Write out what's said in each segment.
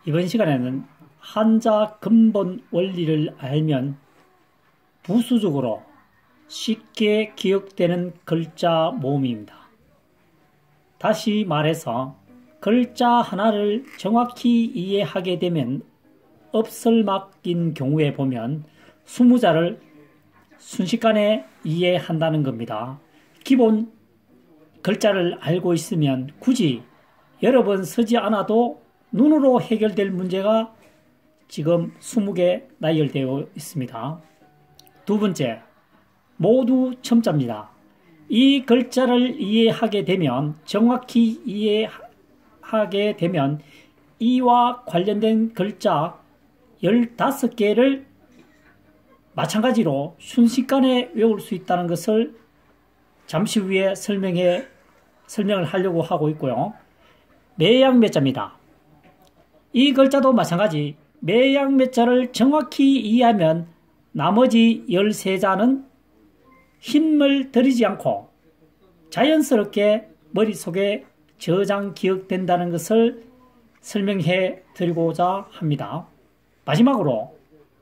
이번 시간에는 한자 근본 원리를 알면 부수적으로 쉽게 기억되는 글자 모음입니다. 다시 말해서 글자 하나를 정확히 이해하게 되면 엎설막인 경우에 보면 20자를 순식간에 이해한다는 겁니다. 기본 글자를 알고 있으면 굳이 여러 번 쓰지 않아도 눈으로 해결될 문제가 지금 20개 나열되어 있습니다. 두 번째, 모두 첨자입니다. 이 글자를 이해하게 되면, 정확히 이해하게 되면 이와 관련된 글자 15개를 마찬가지로 순식간에 외울 수 있다는 것을 잠시 후에 설명을 하려고 하고 있고요. 매양매자입니다. 이 글자도 마찬가지 매양매자를 정확히 이해하면 나머지 13자는 힘을 들이지 않고 자연스럽게 머릿속에 저장 기억된다는 것을 설명해 드리고자 합니다. 마지막으로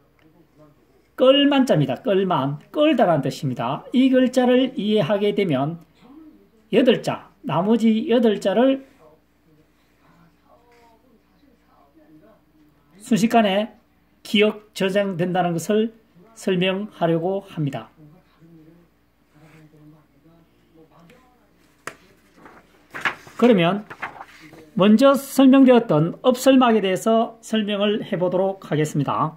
끌만자입니다. 끌만, 끌다라는 뜻입니다. 이 글자를 이해하게 되면 8자, 나머지 8자를 순식간에 기억 저장된다는 것을 설명하려고 합니다. 그러면 먼저 설명되었던 엎설막에 대해서 설명을 해보도록 하겠습니다.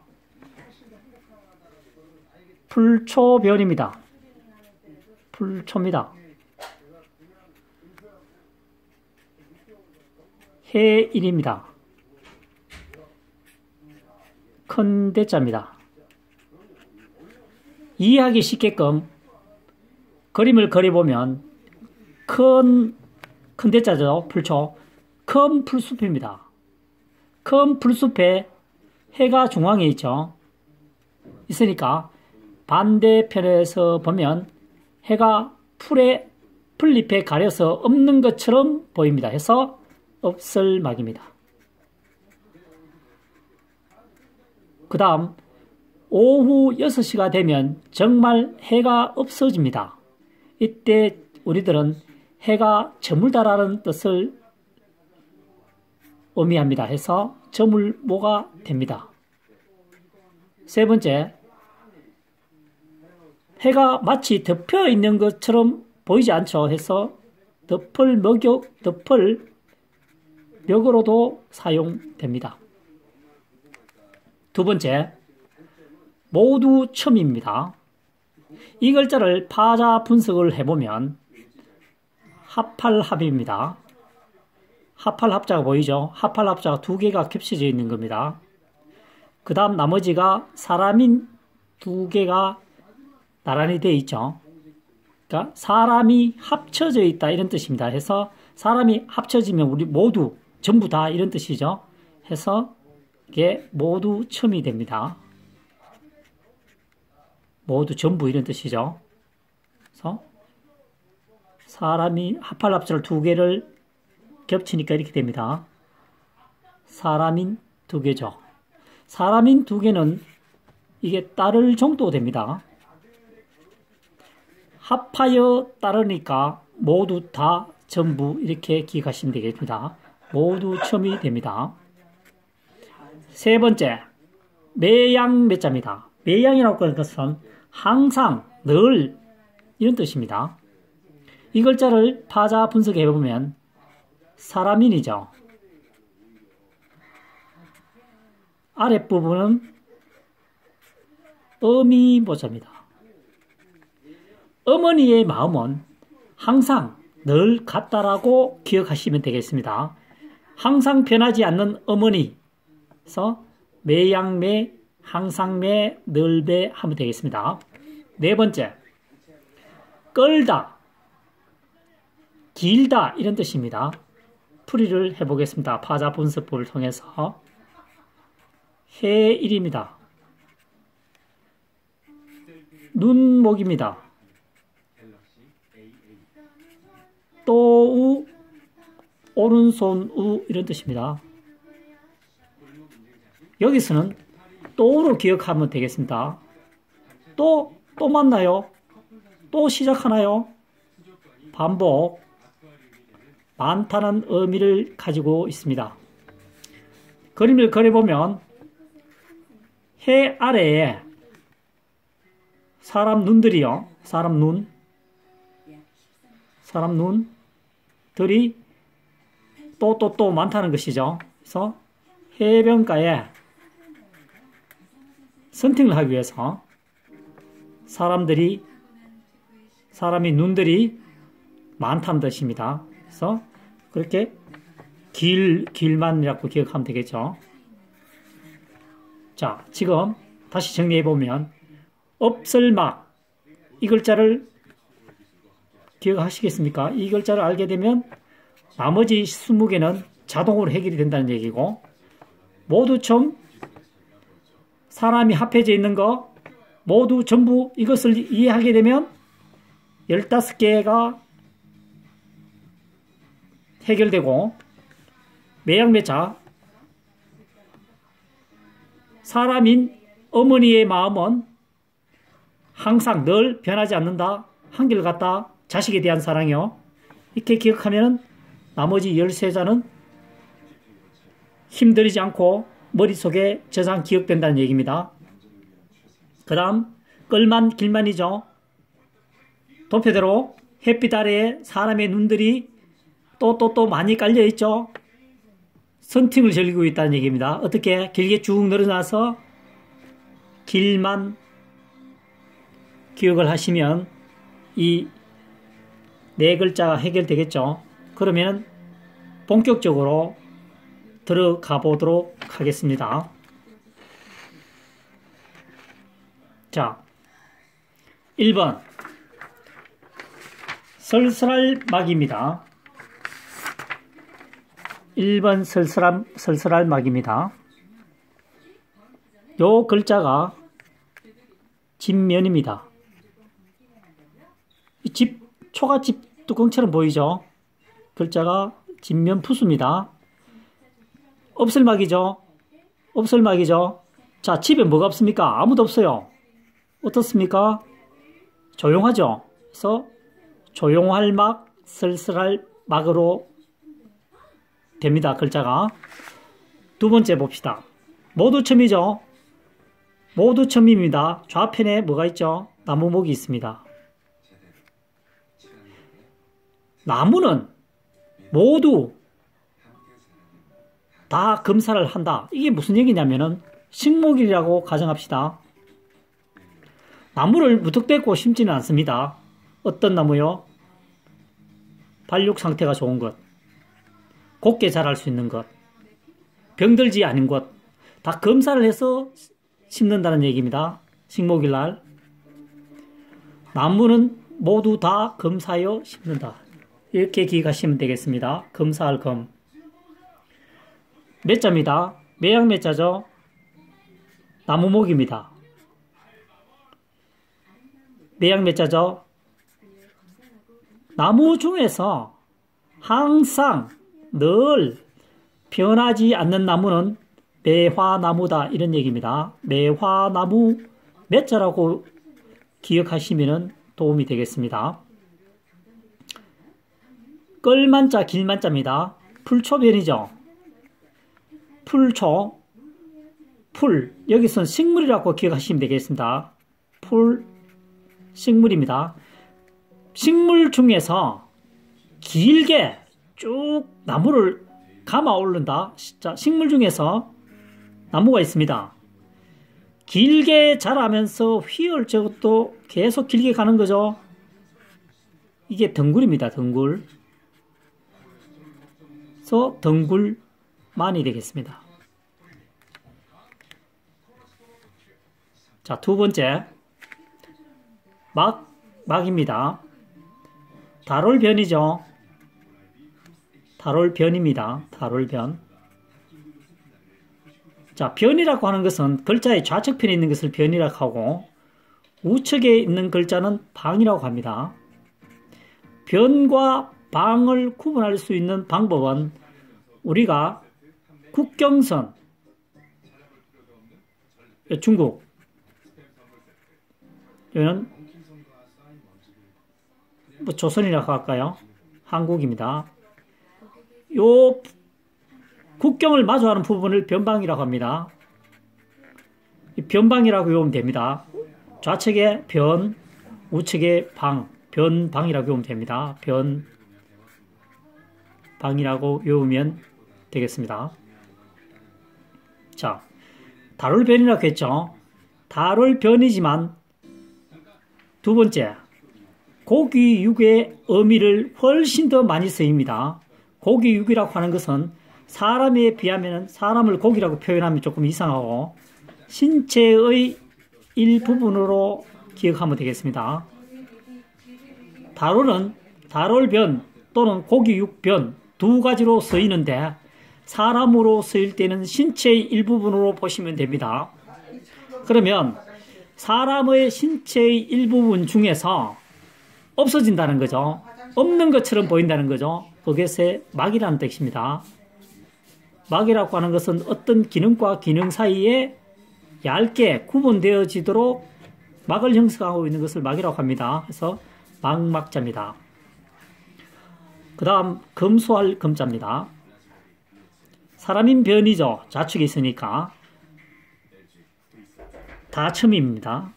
풀초변입니다. 풀초입니다. 해일입니다. 큰 대자입니다. 이해하기 쉽게끔 그림을 그려보면 큰 대자죠. 풀초. 큰 풀숲입니다. 큰 풀숲에 해가 중앙에 있으니까 반대편에서 보면 해가 풀잎에 가려서 없는 것처럼 보입니다. 해서 엎설막입니다. 그 다음 오후 6시가 되면 정말 해가 없어집니다. 이때 우리들은 해가 저물다라는 뜻을 의미합니다. 해서 저물모가 됩니다. 세 번째, 해가 마치 덮여 있는 것처럼 보이지 않죠. 해서 덮을멱으로도 사용됩니다. 두 번째, 모두 첨입니다. 이 글자를 파자 분석을 해보면 합할합입니다. 합할합자가 보이죠? 합할합자가 2개가 겹쳐져 있는 겁니다. 그 다음 나머지가 사람인 2개가 나란히 되어 있죠. 그러니까 사람이 합쳐져 있다 이런 뜻입니다. 해서 사람이 합쳐지면 우리 모두 전부 다 이런 뜻이죠. 해서 이게 모두 첨이 됩니다. 모두 전부 이런 뜻이죠. 그래서 사람이 합할합자를 2개를 겹치니까 이렇게 됩니다. 사람인 2개죠. 사람인 2개는 이게 따를 정도 됩니다. 합하여 따르니까 모두 다 전부 이렇게 기억하시면 되겠습니다. 모두 첨이 됩니다. 세 번째, 매양매자입니다. 매양이라고 하는 것은 항상, 늘 이런 뜻입니다. 이 글자를 파자 분석해 보면 사람인이죠. 아랫부분은 어미모자입니다. 어머니의 마음은 항상 늘 같다라고 기억하시면 되겠습니다. 항상 변하지 않는 어머니. 그래서 매양매, 항상매, 늘배 하면 되겠습니다. 네 번째, 끌다, 길다 이런 뜻입니다. 풀이를 해보겠습니다. 파자 분석법을 통해서. 해일입니다. 눈목입니다. 또우, 오른손 우 이런 뜻입니다. 여기서는 또로 기억하면 되겠습니다. 또 만나요? 또 시작하나요? 반복. 많다는 의미를 가지고 있습니다. 그림을 그려보면 해 아래에 사람 눈들이요. 사람 눈들이 또 많다는 것이죠. 그래서 해변가에 선택을 하기 위해서 사람이 눈들이 많다는 뜻입니다. 그래서 그렇게 길만이라고 기억하면 되겠죠. 자, 지금 다시 정리해보면 없을막 이 글자를 기억하시겠습니까? 이 글자를 알게 되면 나머지 20개는 자동으로 해결이 된다는 얘기고, 모두 좀 사람이 합해져 있는 거 모두 전부 이것을 이해하게 되면 15개가 해결되고, 매양매자 사람인 어머니의 마음은 항상 늘 변하지 않는다. 한결같다. 자식에 대한 사랑이요. 이렇게 기억하면 나머지 13자는 힘들이지 않고 머릿속에 저장 기억된다는 얘기입니다. 그 다음 끌만 길만이죠. 도표대로 햇빛 아래에 사람의 눈들이 또 많이 깔려있죠. 선팅을 즐기고 있다는 얘기입니다. 어떻게? 길게 쭉 늘어나서 길만 기억을 하시면 이 네 글자가 해결되겠죠. 그러면 본격적으로 들어가 보도록 하겠습니다. 자, 1번 설설할 막입니다. 1번 설설할 막입니다. 요 글자가 집면입니다. 이 초가집 뚜껑처럼 보이죠? 글자가 집면 푸수입니다. 없을막이죠? 없을막이죠? 자, 집에 뭐가 없습니까? 아무도 없어요. 어떻습니까? 조용하죠? 그래서 조용할 막, 쓸쓸할 막으로 됩니다. 글자가. 두 번째 봅시다. 모두 첨이죠? 모두 첨입니다. 좌편에 뭐가 있죠? 나무목이 있습니다. 나무는 모두 다 검사를 한다. 이게 무슨 얘기냐면은 식목일이라고 가정합시다. 나무를 무턱대고 심지는 않습니다. 어떤 나무요? 발육 상태가 좋은 것, 곱게 자랄 수 있는 것, 병들지 않은 것, 다 검사를 해서 심는다는 얘기입니다. 식목일날. 나무는 모두 다 검사하여 심는다. 이렇게 기억하시면 되겠습니다. 검사할 검. 매자입니다. 매양매자죠. 나무목입니다. 매양매자죠. 나무 중에서 항상 늘 변하지 않는 나무는 매화나무다. 이런 얘기입니다. 매화나무 매자라고 기억하시면 도움이 되겠습니다. 끌만자 길만자입니다. 풀초변이죠. 풀초, 풀, 여기서는 식물이라고 기억하시면 되겠습니다. 풀, 식물입니다. 식물 중에서 길게 쭉 나무를 감아 오른다. 자, 식물 중에서 나무가 있습니다. 길게 자라면서 휘을 저것도 계속 길게 가는 거죠. 이게 덩굴입니다. 덩굴. 그래서 덩굴만이 되겠습니다. 자, 두 번째 막입니다. 달월변이죠. 달월변입니다. 달월변. 자, 변이라고 하는 것은 글자의 좌측편에 있는 것을 변이라고 하고 우측에 있는 글자는 방이라고 합니다. 변과 방을 구분할 수 있는 방법은 우리가 국경선, 중국. 이거는 뭐 조선이라고 할까요? 한국입니다. 요 국경을 마주하는 부분을 변방이라고 합니다. 변방이라고 외우면 됩니다. 좌측에 변, 우측에 방, 변방이라고 외우면 됩니다. 변방이라고 외우면 되겠습니다. 자, 다룰변이라고 했죠. 다룰변이지만 두 번째, 고귀육의 의미를 훨씬 더 많이 쓰입니다. 고귀육이라고 하는 것은 사람에 비하면 사람을 고기라고 표현하면 조금 이상하고 신체의 일부분으로 기억하면 되겠습니다. 다룰은 다룰변 또는 고귀육변 두 가지로 쓰이는데 사람으로 쓰일 때는 신체의 일부분으로 보시면 됩니다. 그러면 사람의 신체의 일부분 중에서 없어진다는 거죠. 없는 것처럼 보인다는 거죠. 그것이 막이라는 뜻입니다. 막이라고 하는 것은 어떤 기능과 기능 사이에 얇게 구분되어지도록 막을 형성하고 있는 것을 막이라고 합니다. 그래서 막막자입니다. 그 다음 검소할 검자입니다. 사람인 변이죠. 좌측에 있으니까 다첨입니다.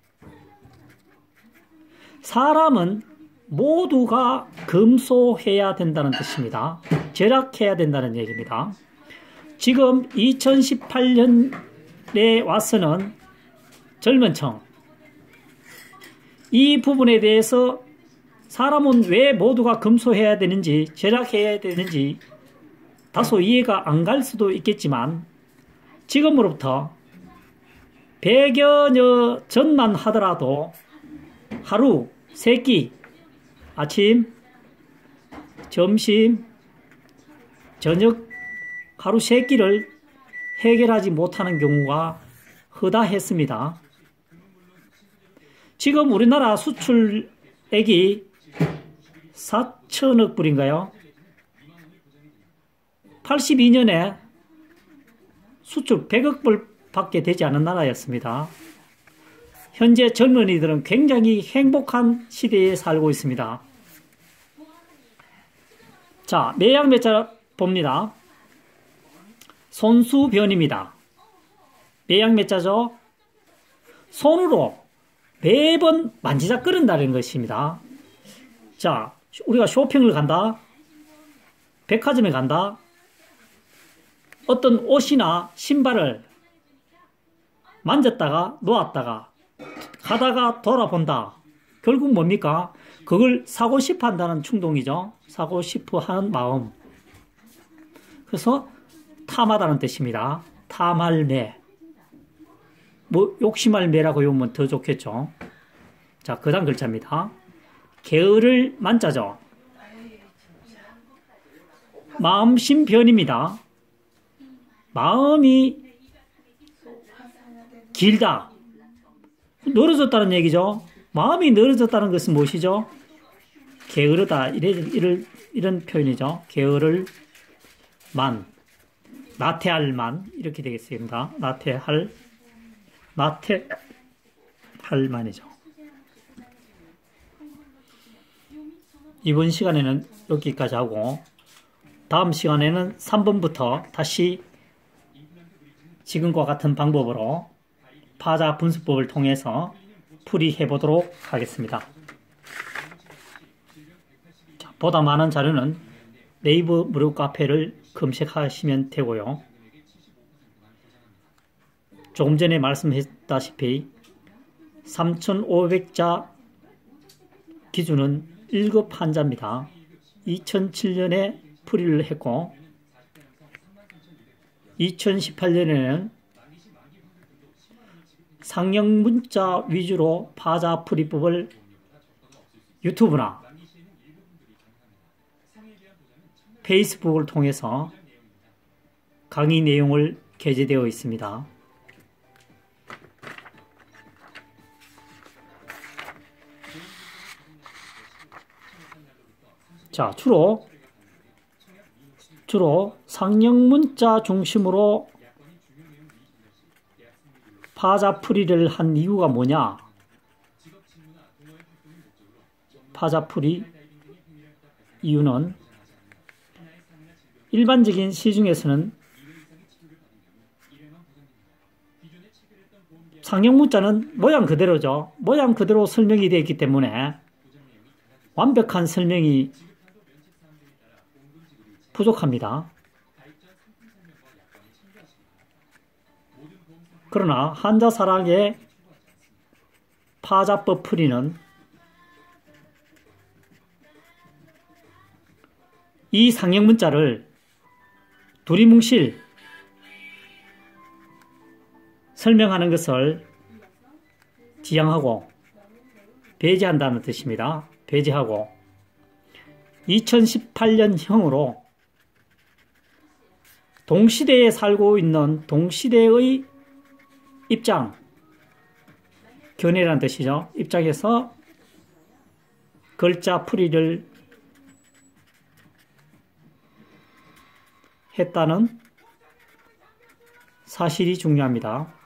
사람은 모두가 검소해야 된다는 뜻입니다. 절약해야 된다는 얘기입니다. 지금 2018년에 와서는 젊은 층, 이 부분에 대해서 사람은 왜 모두가 검소해야 되는지, 절약해야 되는지 다소 이해가 안 갈 수도 있겠지만 지금으로부터 100여 년 전만 하더라도 하루 3끼, 아침, 점심, 저녁 하루 3끼를 해결하지 못하는 경우가 허다했습니다. 지금 우리나라 수출액이 4천억 불인가요? 82년에 수출 100억 불밖에 되지 않은 나라였습니다. 현재 젊은이들은 굉장히 행복한 시대에 살고 있습니다. 자, 매양매자 봅니다. 손수변입니다. 매양매자죠. 손으로 매번 만지작거린다는 것입니다. 자, 우리가 쇼핑을 간다. 백화점에 간다. 어떤 옷이나 신발을 만졌다가 놓았다가 가다가 돌아본다. 결국 뭡니까? 그걸 사고 싶어 한다는 충동이죠. 사고 싶어 하는 마음. 그래서 탐하다는 뜻입니다. 탐할 매. 뭐 욕심할 매라고 외우면 더 좋겠죠. 자, 그 다음 글자입니다. 게으를 만자죠. 마음심변입니다. 마음이 길다. 늘어졌다는 얘기죠. 마음이 늘어졌다는 것은 무엇이죠? 게으르다. 이런 표현이죠. 게으를 만. 나태할 만. 이렇게 되겠습니다. 나태할 만이죠. 이번 시간에는 여기까지 하고 다음 시간에는 3번부터 다시 지금과 같은 방법으로 파자 분수법을 통해서 풀이해 보도록 하겠습니다. 자, 보다 많은 자료는 네이버 무료 카페를 검색하시면 되고요. 조금 전에 말씀했다시피 3,500자 기준은 1급 환자입니다. 2007년에 풀이를 했고 2018년에는 상형 문자 위주로 파자 풀이법을 유튜브나 페이스북을 통해서 강의 내용을 게재되어 있습니다. 자, 주로 상형 문자 중심으로 파자풀이를 한 이유가 뭐냐? 파자풀이 이유는 일반적인 시 중에서는 상형 문자는 모양 그대로죠. 모양 그대로 설명이 되어 있기 때문에 완벽한 설명이 부족합니다. 그러나 한자사랑의 파자법 풀이는 이 상형 문자를 두리뭉실 설명하는 것을 지양하고 배제한다는 뜻입니다. 배제하고 2018년형으로 동시대에 살고 있는 동시대의 입장, 견해라는 뜻이죠. 입장에서 글자 풀이를 했다는 사실이 중요합니다.